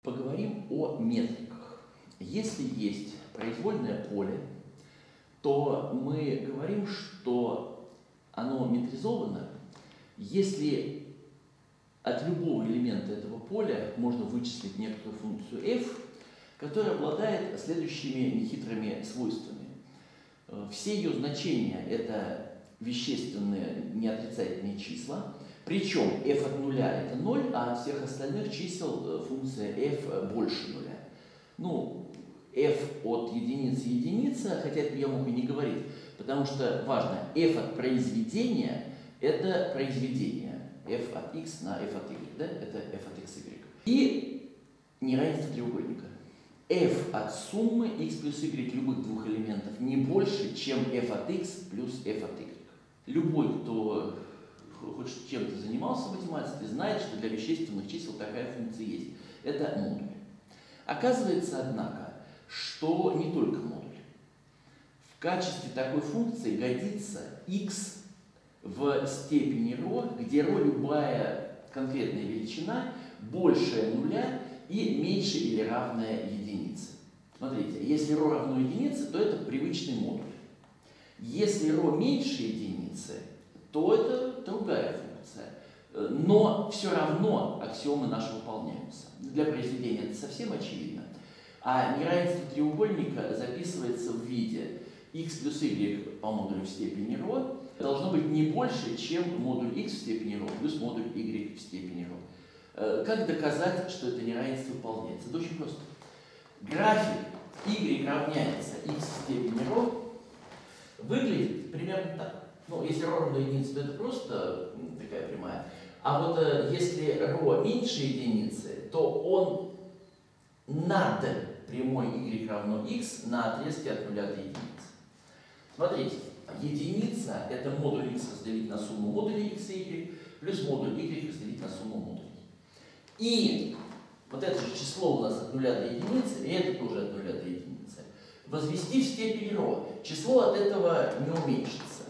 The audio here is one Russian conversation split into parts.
Поговорим о метриках. Если есть произвольное поле, то мы говорим, что оно метризовано, если от любого элемента этого поля можно вычислить некоторую функцию f, которая обладает следующими нехитрыми свойствами. Все ее значения – это вещественные неотрицательные числа, причем f от нуля – это 0, а от всех остальных чисел функция f больше нуля. Ну, f от единицы единица, хотя это я мог и не говорить, потому что важно, f от произведения – это произведение. f от x на f от y, да? Это f от x, y. И неравенство треугольника. f от суммы x плюс y любых двух элементов не больше, чем f от x плюс f от y. Любой, кто хоть чем-то занимался в математике, знает, что для вещественных чисел такая функция есть. Это модуль. Оказывается, однако, что не только модуль. В качестве такой функции годится x в степени ρ, где ρ любая конкретная величина большая нуля и меньше или равная единице. Смотрите, если ρ равно единице, то это привычный модуль. Если ρ меньше единицы, то это другая функция. Но все равно аксиомы наши выполняются. Для произведения это совсем очевидно. А неравенство треугольника записывается в виде x плюс y по модулю в степени ρ должно быть не больше, чем модуль x в степени ρ плюс модуль y в степени ρ. Как доказать, что это неравенство выполняется? Это очень просто. График y равняется x в степени ρ выглядит примерно так. Ну, если ρ равно единице, то это просто такая прямая. А вот если ρ меньше единицы, то он над прямой y равно x на отрезке от 0 до единицы. Смотрите, единица – это модуль x разделить на сумму модулей x и y, плюс модуль y разделить на сумму модулей. И вот это же число у нас от 0 до единицы, и это тоже от 0 до единицы. Возвести в степень ρ. Число от этого не уменьшится.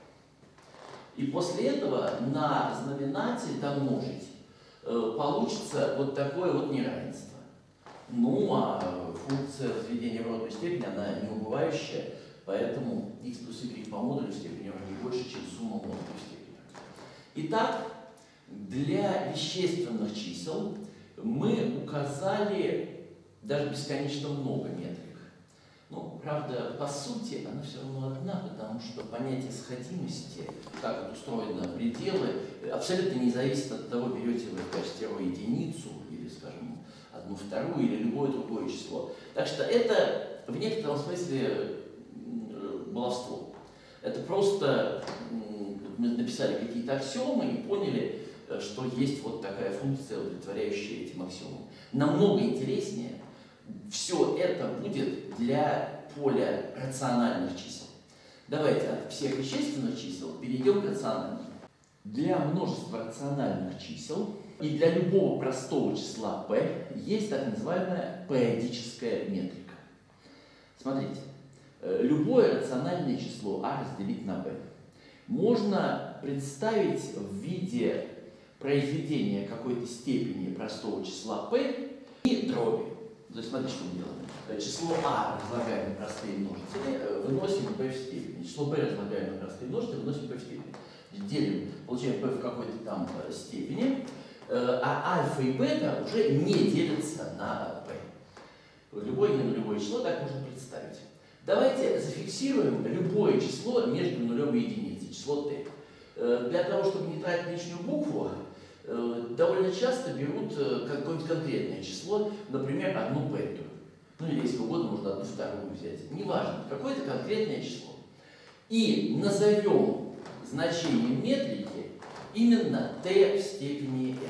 И после этого на знаменатель домножить получится вот такое вот неравенство. Ну, а функция возведения в ровную степень, она неубывающая, поэтому x плюс y по модулю в степени равна не больше, чем сумма модулей в степени равна. Итак, для вещественных чисел мы указали даже бесконечно много метрик. Ну, правда, по сути, она все равно одна, потому что понятие сходимости, как устроены пределы, абсолютно не зависит от того, берете вы в качестве ρ единицу, или, скажем, 1/2, или любое другое число. Так что это в некотором смысле баловство. Это просто мы написали какие-то аксиомы и поняли, что есть вот такая функция, удовлетворяющая этим аксиомам. Намного интереснее все это будет для поля рациональных чисел. Давайте от всех вещественных чисел перейдем к рациональным. Для множества рациональных чисел и для любого простого числа p есть так называемая периодическая метрика. Смотрите, любое рациональное число a разделить на b можно представить в виде произведения какой-то степени простого числа p и дроби. То есть смотрите, что мы делаем. Число a разлагаем на простые множители, выносим p в степени. Число b разлагаем на простые множители, выносим p в степени. Делим, получаем p в какой-то там степени, а альфа и бета уже не делятся на p. Любое ненулевое число так можно представить. Давайте зафиксируем любое число между нулем и единицей, число t. Для того, чтобы не тратить лишнюю букву, довольно часто берут какое-нибудь конкретное число, например, 1/5. Ну или, если угодно, можно 1/2 взять. Неважно, какое-то конкретное число. И назовем значение метрики именно t в степени n.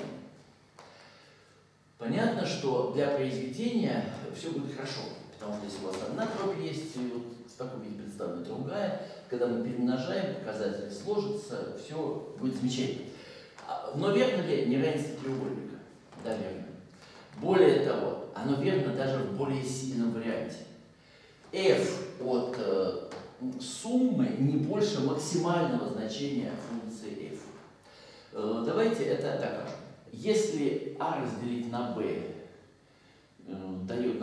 Понятно, что для произведения все будет хорошо, потому что если у вас одна дробь есть, вот в таком виде представлена другая, когда мы перемножаем, показатели сложатся, все будет замечательно. Но верно ли неравенство треугольника? Да, верно. Более того, оно верно даже в более сильном варианте. f от суммы не больше максимального значения функции f. Давайте это докажем. Если a разделить на b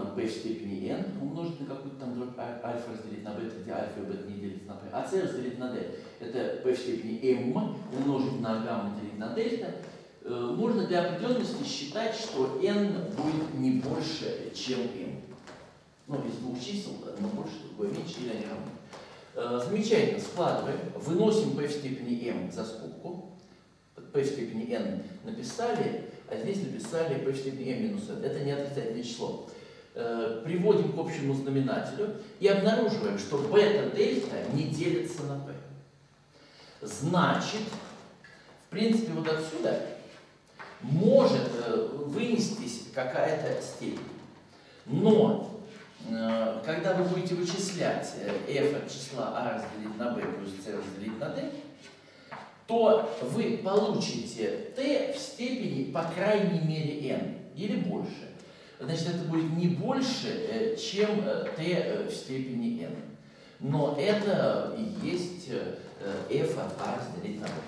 p в степени n умножить на какую-то там дробь альфа разделить на бета, где альфа и бета не делится на p, а c разделить на d. Это p в степени m умножить на гамма делить на дельта. Можно для определенности считать, что n будет не больше, чем m. Ну, из двух чисел, одно больше, другое меньше, или они равны. Замечательно, складываем, выносим p в степени m за скобку, p в степени n написали, а здесь написали p в степени m минус n. Это не отрицательное число. Приводим к общему знаменателю и обнаруживаем, что бета-дельта не делится на p. Значит, в принципе, вот отсюда может вынестись какая-то степень. Но когда вы будете вычислять f от числа a разделить на b плюс c разделить на d, то вы получите t в степени по крайней мере n или больше. Значит, это будет не больше, чем t в степени n. Но это и есть f от a разделить на b.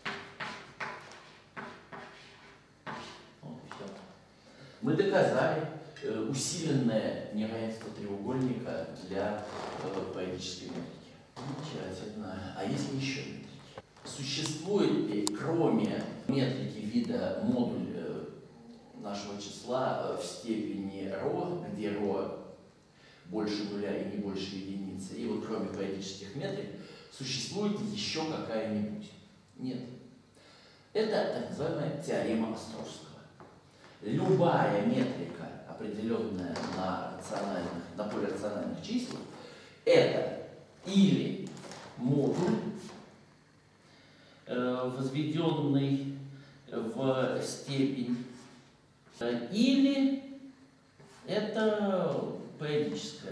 Вот и все. Мы доказали усиленное неравенство треугольника для поэтической метрики. Замечательно. А если еще метрики? Существует ли, кроме метрики вида модуль нашего числа в степени ρ, где ρ больше нуля и не больше единицы, и вот кроме поэтических метрик, существует еще какая-нибудь? Нет. Это так называемая теорема Островского. Любая метрика, определенная на полирациональных числах, это или модуль, возведенный в степень, или это поэтическая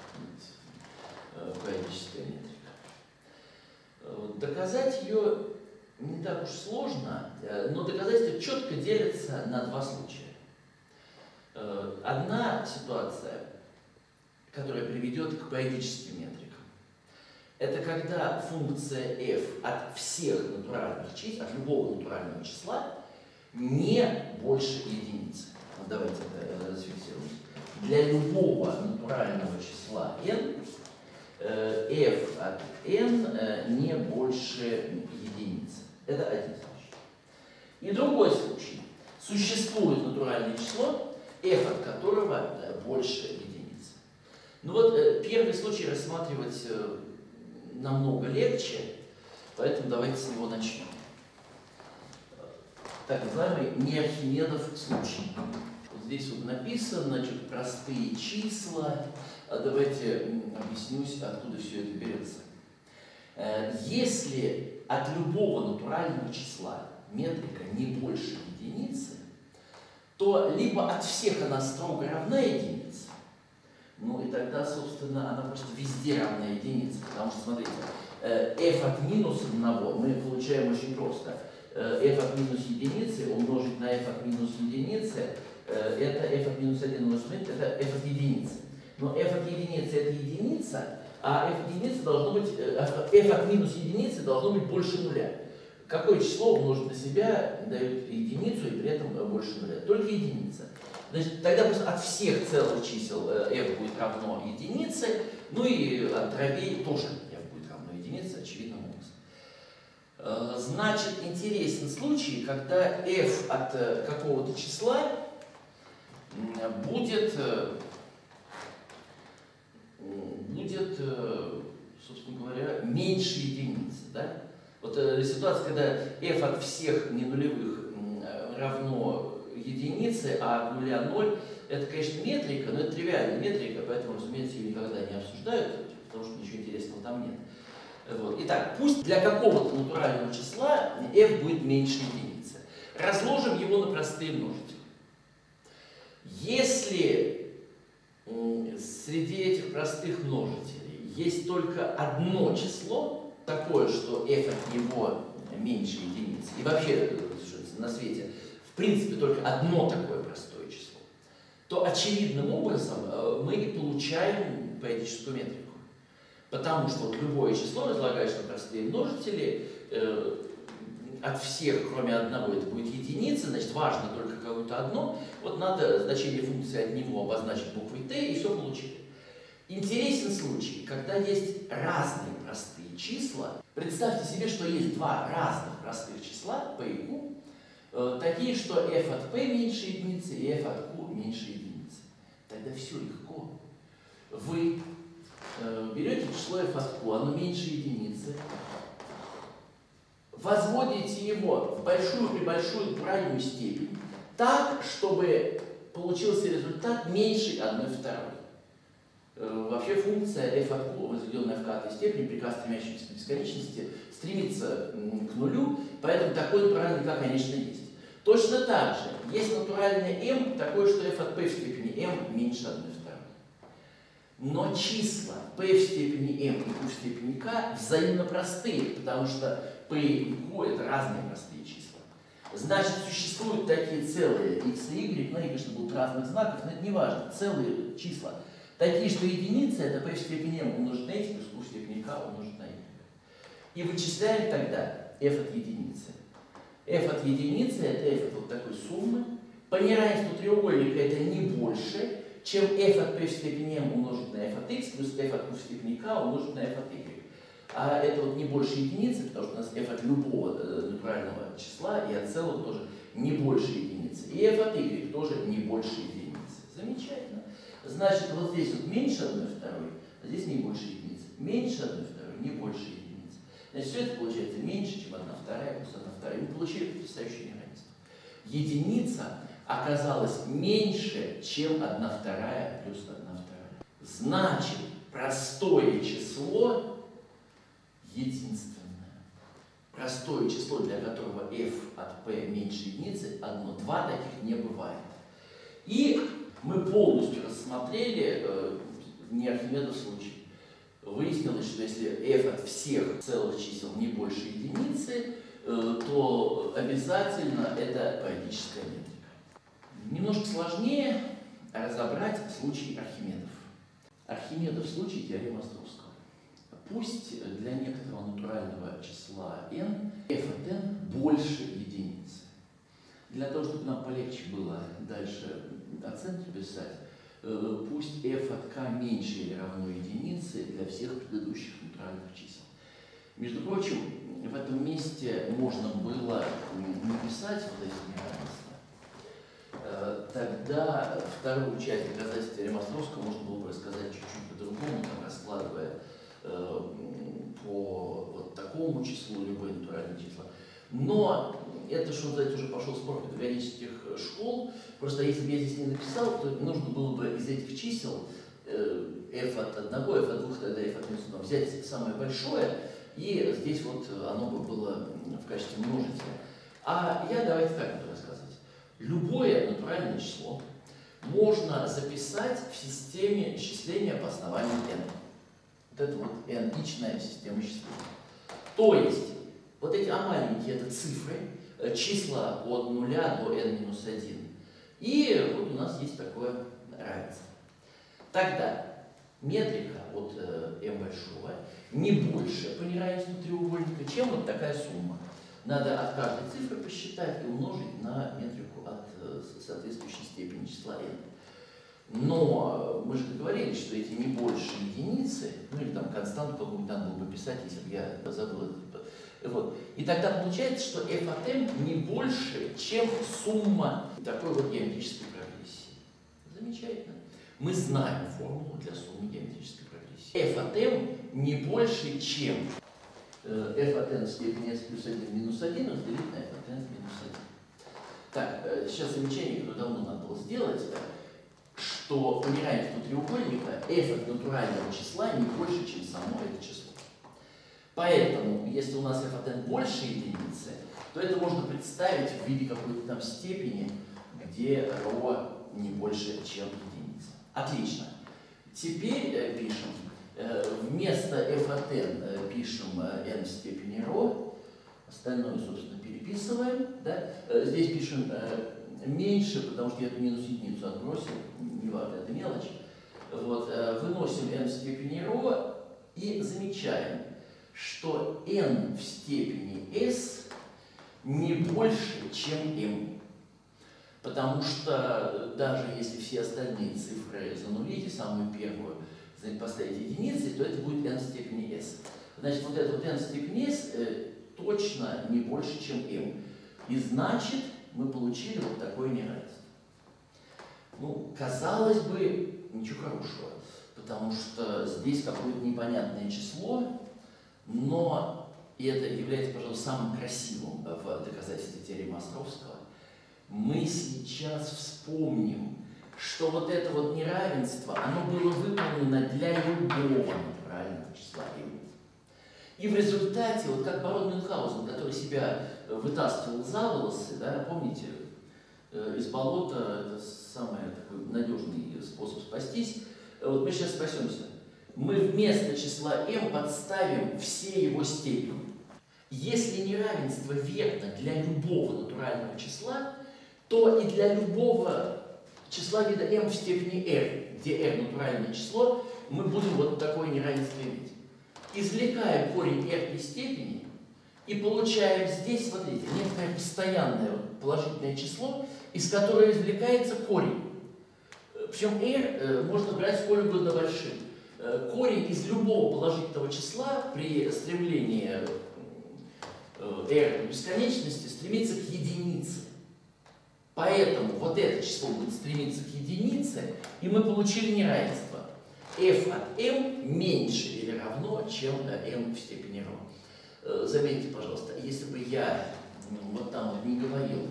метрика. Доказать ее не так уж сложно, но доказательства четко делятся на два случая. Одна ситуация, которая приведет к поэтическим метрикам, это когда функция f от всех натуральных чисел, от любого натурального числа, не больше единицы. Вот давайте это зафиксируем. Для любого натурального числа n f от n не больше единицы. Это один случай. И другой случай. Существует натуральное число, f от которого больше единицы. Ну вот первый случай рассматривать намного легче, поэтому давайте с него начнем. Так называемый неархимедов случай. Вот здесь вот написано, значит, простые числа. Давайте объяснюсь, откуда все это берется. Если от любого натурального числа метрика не больше единицы, то либо от всех она строго равна единице, ну и тогда, собственно, она просто везде равна единице. Потому что, смотрите, f от минус 1 мы получаем очень просто. f от минус единицы умножить на f от минус единицы, это f от минус 1 умножить, это f от единицы. Но f от единицы это единица, а f от единицы должно быть, f от минус единицы должно быть больше нуля. Какое число умножить на себя дает единицу и при этом больше нуля? Только единица. Значит, тогда просто от всех целых чисел f будет равно единице, ну и от дробей тоже f будет равно единице, очевидным образом. Значит, интересен случай, когда f от какого-то числа будет, собственно говоря, меньше единицы. Да? Вот ситуация, когда f от всех ненулевых равно единице, а от нуля 0, это, конечно, метрика, но это тривиальная метрика, поэтому, разумеется, ее никогда не обсуждают, потому что ничего интересного там нет. Вот. Итак, пусть для какого-то натурального числа f будет меньше единицы. Разложим его на простые множители. Если среди этих простых множителей есть только одно число, такое, что f от него меньше единицы, и вообще на свете в принципе только одно такое простое число, то очевидным образом мы и получаем поэтическую метрику. Потому что вот любое число, разлагаешь на простые множители, от всех, кроме одного, это будет единица, значит, важно только какое-то одно, вот надо значение функции от него обозначить буквой t, и все получили. Интересен случай, когда есть разные простые числа. Представьте себе, что есть два разных простых числа, p и q, такие, что f от p меньше единицы и f от q меньше единицы. Тогда все легко. Вы берете число f от q, оно меньше единицы, возводите его в большую натуральную степень, так, чтобы получился результат меньше 1/2. Вообще функция f от q, возведенная в k-той степени, приказ, стремящийся к бесконечности, стремится к нулю, поэтому такой натуральный k, конечно, есть. Точно так же есть натуральное m, такое, что f от p в степени m меньше 1/2. Но числа p в степени m и q в степени k взаимно простые, потому что p и q это разные простые числа. Значит, существуют такие целые x и y, но они, конечно, будут разных знаков, но это не важно, целые числа. Такие, что единица это p в степени m умножить на x плюс q в степени k умножить на y. И вычисляем тогда f от единицы. F от единицы это f от вот такой суммы. По неравенству треугольника это не больше, чем f от p в степени m умножить на f от x плюс f от q в степени k умножить на f от y. А это вот не больше единицы, потому что у нас f от любого натурального числа и от целого тоже не больше единицы. И f от y тоже не больше единицы. Замечательно. Значит, вот здесь вот меньше 1/2, а здесь не больше единицы. Меньше 1/2, не больше единицы. Значит, все это получается меньше, чем 1/2 плюс 1/2. И мы получили потрясающее неравенство. Единица оказалась меньше, чем 1/2 плюс 1/2. Значит, простое число единственное. Простое число, для которого f от p меньше единицы, одно. Два таких не бывает. И мы полностью рассмотрели не Архимедов случай. Выяснилось, что если f от всех целых чисел не больше единицы, то обязательно это парадическая метрика. Немножко сложнее разобрать случай Архимедов. Архимедов случай теоремы Островского. Пусть для некоторого натурального числа n f от n больше единицы. Для того, чтобы нам полегче было дальше оценки писать, пусть f от k меньше или равно единице для всех предыдущих натуральных чисел. Между прочим, в этом месте можно было написать вот эти неравенства. Тогда вторую часть доказательства теоремы Островского можно было бы рассказать чуть-чуть по-другому, там, раскладывая по вот такому числу любые натуральные числа. Но это, что называется, уже пошел спор педагогических школ. Просто если бы я здесь не написал, то нужно было бы из этих чисел f от 1, f от 2, тогда f от минус 1 взять самое большое, и здесь вот оно бы было в качестве множителя. А я давайте так буду рассказывать. Любое натуральное число можно записать в системе исчисления по основанию n. Вот это вот n-ичная система исчисления. То есть, вот эти маленькие это цифры, числа от 0 до n-1. И вот у нас есть такое равенство. Тогда метрика от m большого не больше по неравенству треугольника, чем вот такая сумма. Надо от каждой цифры посчитать и умножить на метрику от соответствующей степени числа n. Но мы же договорились, что эти не больше единицы, ну или там константу какую-нибудь надо было бы писать, если бы я забыл это. Вот. И тогда получается, что f от m не больше, чем сумма такой вот геометрической прогрессии. Замечательно. Мы знаем формулу для суммы геометрической прогрессии. f от m не больше, чем f от n в степени s плюс 1 минус 1 разделить на f от n минус 1. Так, сейчас замечание, которое давно надо было сделать, что по неравенству треугольника f от натурального числа не больше, чем само это число. Поэтому, если у нас f от n больше единицы, то это можно представить в виде какой-то там степени, где ρ не больше, чем единица. Отлично. Теперь пишем, вместо f от n пишем n в степени ρ, остальное, собственно, переписываем. Да? Здесь пишем меньше, потому что я эту минус единицу отбросил, не важно, это мелочь. Вот, выносим n в степени ρ и замечаем, что n в степени s не больше, чем m. Потому что даже если все остальные цифры занулите, самую первую поставить единицей, то это будет n в степени s. Значит, вот это вот n в степени s точно не больше, чем m. И значит, мы получили вот такое неравенство. Ну, казалось бы, ничего хорошего, потому что здесь какое-то непонятное число, но и это является, пожалуй, самым красивым в доказательстве теоремы Островского. Мы сейчас вспомним, что вот это вот неравенство, оно было выполнено для любого натурального числа m. И в результате, вот как барон Мюнхгаузен, который себя вытаскивал за волосы, да, помните, из болота, это самый такой надежный способ спастись. Вот мы сейчас спасемся. Мы вместо числа m подставим все его степени. Если неравенство верно для любого натурального числа, то и для любого числа вида m в степени r, где r натуральное число, мы будем вот такое неравенство иметь. Извлекаем корень r степени и получаем здесь, смотрите, некоторое постоянное положительное число, из которого извлекается корень. Причем r можно брать сколь угодно большим. Корень из любого положительного числа при стремлении r к бесконечности стремится к единице. Поэтому вот это число будет стремиться к единице, и мы получили неравенство. f от m меньше или равно, чем m в степени ρ. Заметьте, пожалуйста, если бы я вот там вот не говорил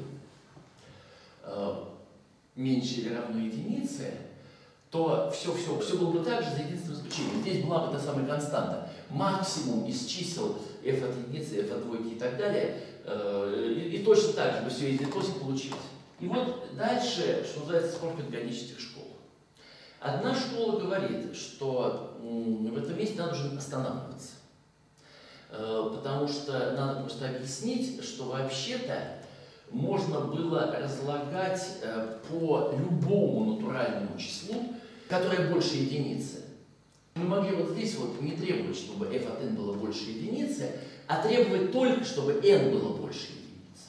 меньше или равно единице, то все было бы так же, за единственным исключением. Здесь была бы та самая константа. Максимум из чисел f от единицы, f от двойки и так далее. И точно так же бы все излилось и получилось. И вот дальше, что называется, спор педагогических школ. Одна школа говорит, что в этом месте надо уже останавливаться. Потому что надо просто объяснить, что вообще-то можно было разлагать по любому натуральному числу, которое больше единицы. Мы могли вот здесь вот не требовать, чтобы f от n было больше единицы, а требовать только, чтобы n было больше единицы.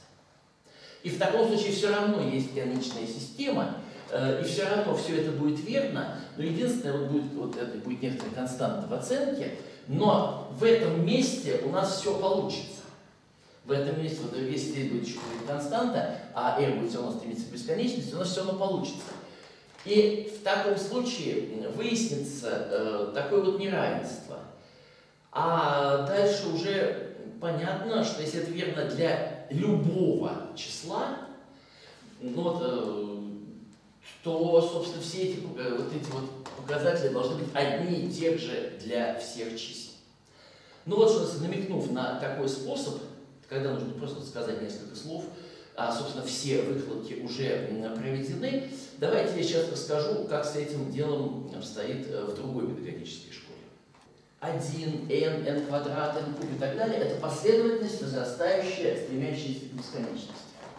И в таком случае все равно есть конечная система, и все равно все это будет верно, но единственное, вот это будет некоторая константа в оценке, но в этом месте у нас все получится. В этом месте, вот если здесь будет еще какая-то константа, а r будет все равно стремиться к бесконечности, у нас все равно получится. И в таком случае выяснится такое вот неравенство. А дальше уже понятно, что если это верно для любого числа, ну вот, то, собственно, все эти вот показатели должны быть одни и те же для всех чисел. Ну вот, что намекнув на такой способ, когда нужно просто сказать несколько слов, а, собственно, все выкладки уже проведены, давайте я сейчас расскажу, как с этим делом обстоит в другой педагогической школе. 1, n, n квадрат, n куб и так далее – это последовательность, возрастающая, стремящаяся к бесконечности.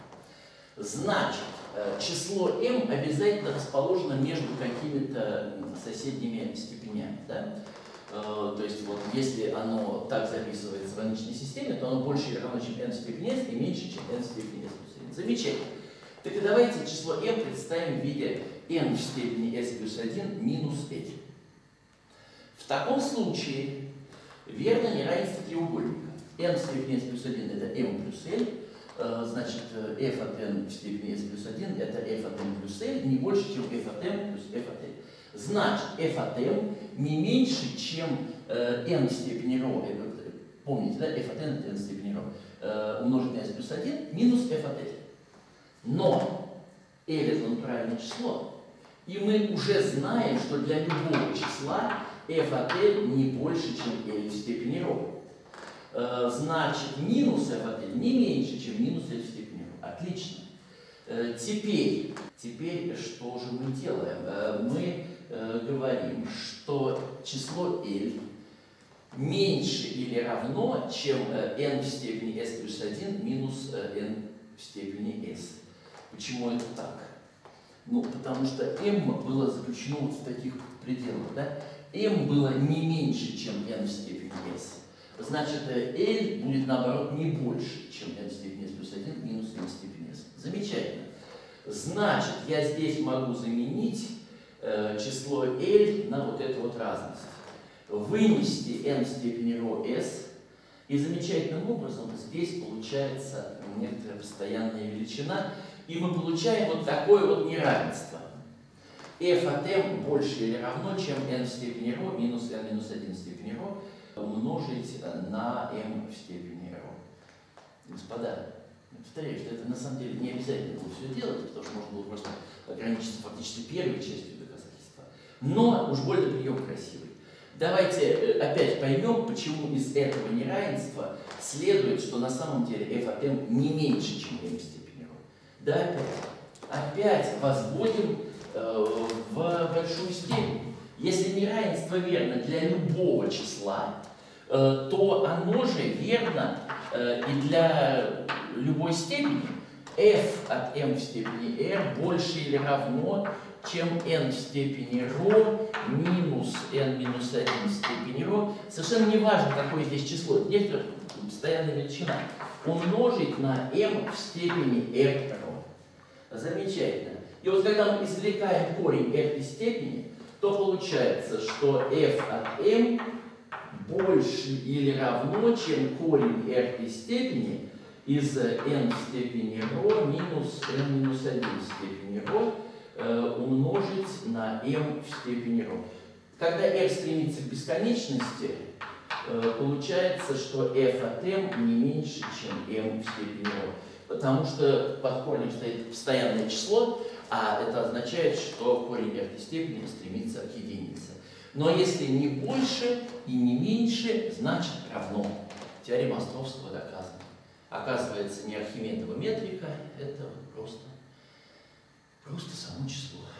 Значит, число m обязательно расположено между какими-то соседними степенями. Да? То есть, вот, если оно так записывается в конечной системе, то оно больше или равно, чем n в степени s, и меньше, чем n в степени s плюс 1. Замечательно. Так и давайте число m представим в виде n в степени s плюс 1 минус l. В таком случае верно неравенство треугольника. n в степени s плюс 1 это m плюс l, значит, f от n в степени s плюс 1 это f от n плюс l, не больше, чем f от m плюс f от l. Значит, f от m не меньше, чем n в степени ρ, помните, да, f от n это n в степени ρ, умножить на s плюс 1, минус f от l. Но l это натуральное число, и мы уже знаем, что для любого числа f от l не больше, чем l в степени ρ. Значит, минус f от l не меньше, чем минус l в степени ρ. Отлично. Теперь что же мы делаем? Мы говорим, что число l меньше или равно, чем n в степени s плюс 1 минус n в степени s. Почему это так? Ну, потому что m было заключено вот в таких пределах. Да? m было не меньше, чем n в степени s. значит L будет наоборот не больше, чем n в степени s плюс 1 минус n в степени s. Замечательно. Значит, я здесь могу заменить число L на вот эту вот разность. Вынести n в степени ρ s, и замечательным образом здесь получается некоторая постоянная величина, и мы получаем вот такое вот неравенство. f от m больше или равно, чем n в степени ρ минус n минус 1 в степени ρ умножить на m в степени ρ. Господа, повторяю, что это на самом деле не обязательно было все делать, потому что можно было просто ограничиться фактически первой частью доказательства. Но уж больно прием красивый. Давайте опять поймем, почему из этого неравенства следует, что на самом деле f от m не меньше, чем m в степени ρ. Да, опять возводим в большую степень. Если неравенство верно для любого числа, то оно же верно и для любой степени. F от m в степени r больше или равно, чем n в степени ρ минус n минус 1 в степени ρ. Совершенно не важно, какое здесь число, некоторая постоянная величина. Умножить на m в степени r ρ. Замечательно. И вот когда мы извлекаем корень этой степени, то получается, что f от m больше или равно, чем корень этой степени из n в степени ρ минус n минус 1 в степени ρ умножить на m в степени ρ. Когда r стремится к бесконечности, получается, что f от m не меньше, чем m в степени ρ. Потому что под корнем стоит постоянное число, а это означает, что корень этой степени стремится к единице. Но если не больше и не меньше, значит равно. Теорема Островского доказана. Оказывается, не Архимедова метрика, это просто само число.